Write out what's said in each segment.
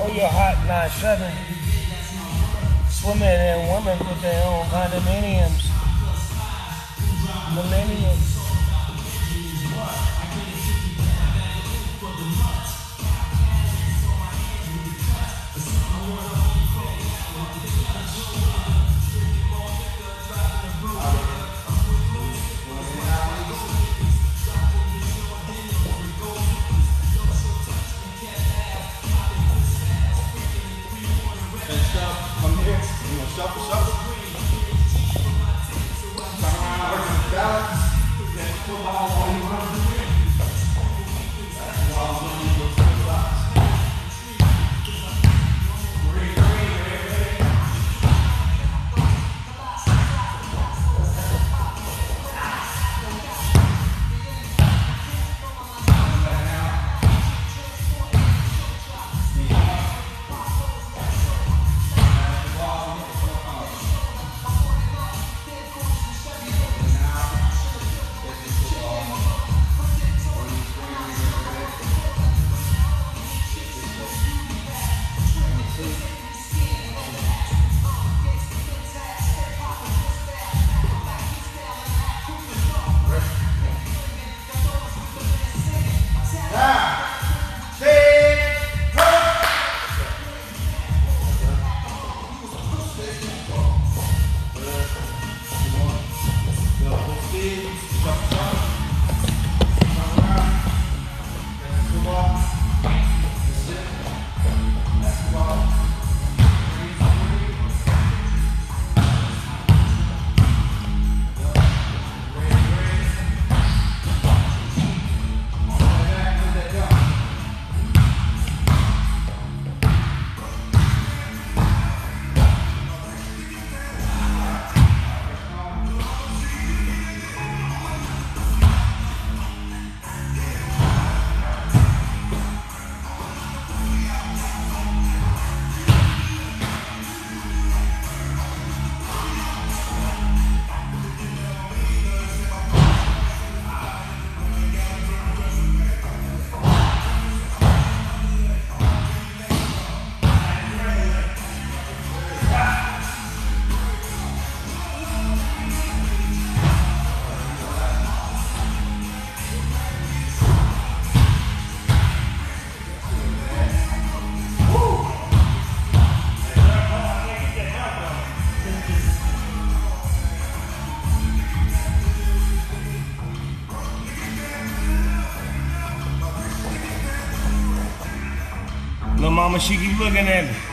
Oh, you're hot 9-7. Swimming and women with their own condominiums. Millennials. Come here. You want shuffle, shuffle. Turn around, work on the balance. Then football while you run. Basketball when you go to the box. Green, red, red. Little mama, she keep looking at me.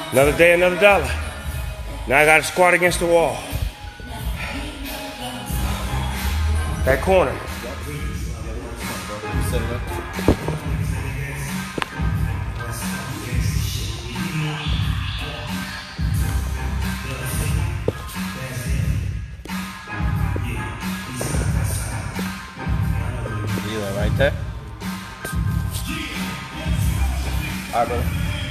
Another day, another dollar. Now I gotta squat against the wall. That corner. You are right there. All right, brother.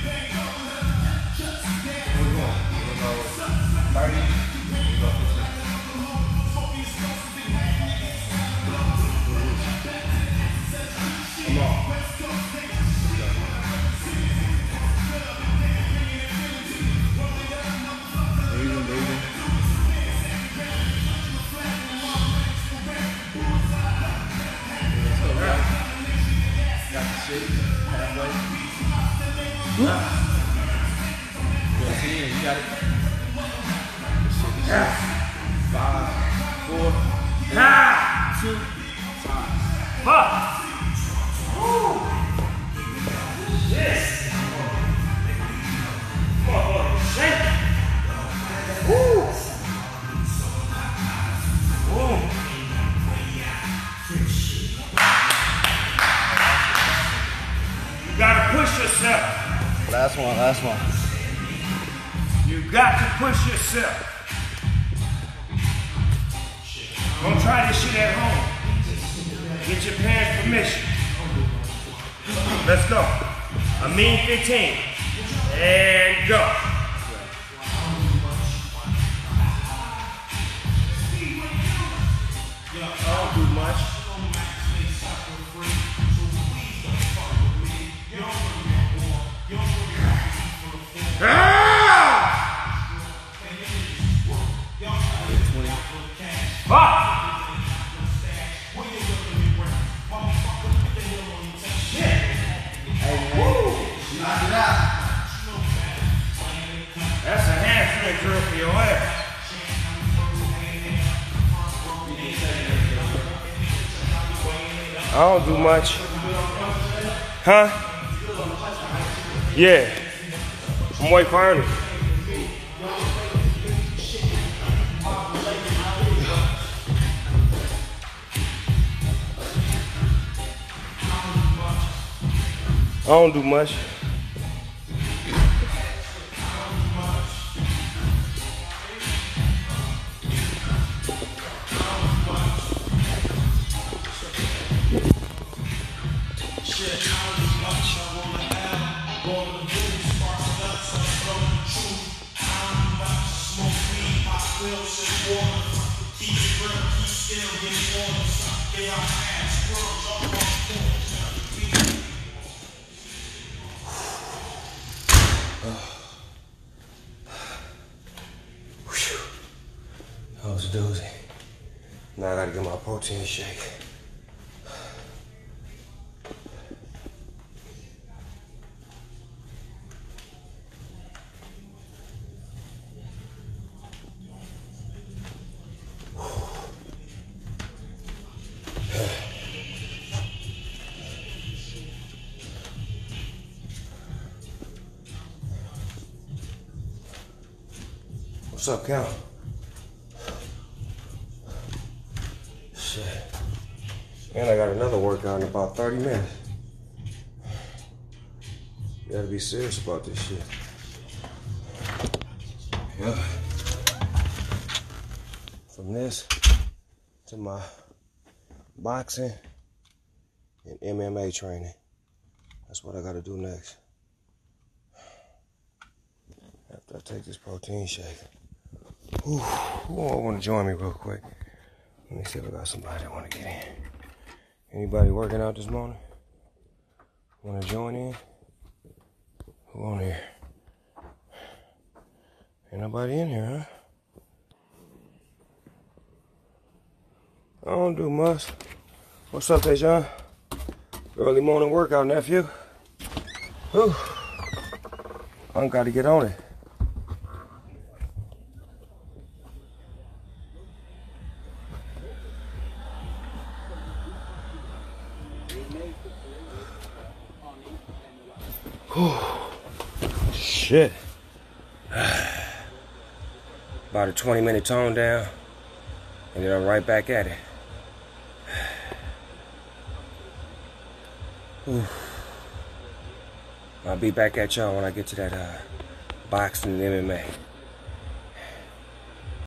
Last one. You got to push yourself. Don't try this shit at home. Get your parents' permission. Let's go. A mean 15. And go. I don't do much. That's a hamstring drill for your ass. I don't do much. Huh? Yeah. I'm White Farney. I don't do much. That was a doozy. Now I gotta get my protein shake. What's up, Cal? Shit. And I got another workout in about 30 minutes. You gotta be serious about this shit. Yeah. From this to my boxing and MMA training. That's what I gotta do next. After I take this protein shake. Who want to join me real quick? Let me see if I got somebody that want to get in. Anybody working out this morning? Want to join in? Who on here? Ain't nobody in here, huh? I don't do much. What's up, Dejan? Early morning workout, nephew. Whew. I got to get on it. Shit. About a 20-minute tone down, and then I'm right back at it. I'll be back at y'all when I get to that boxing and MMA.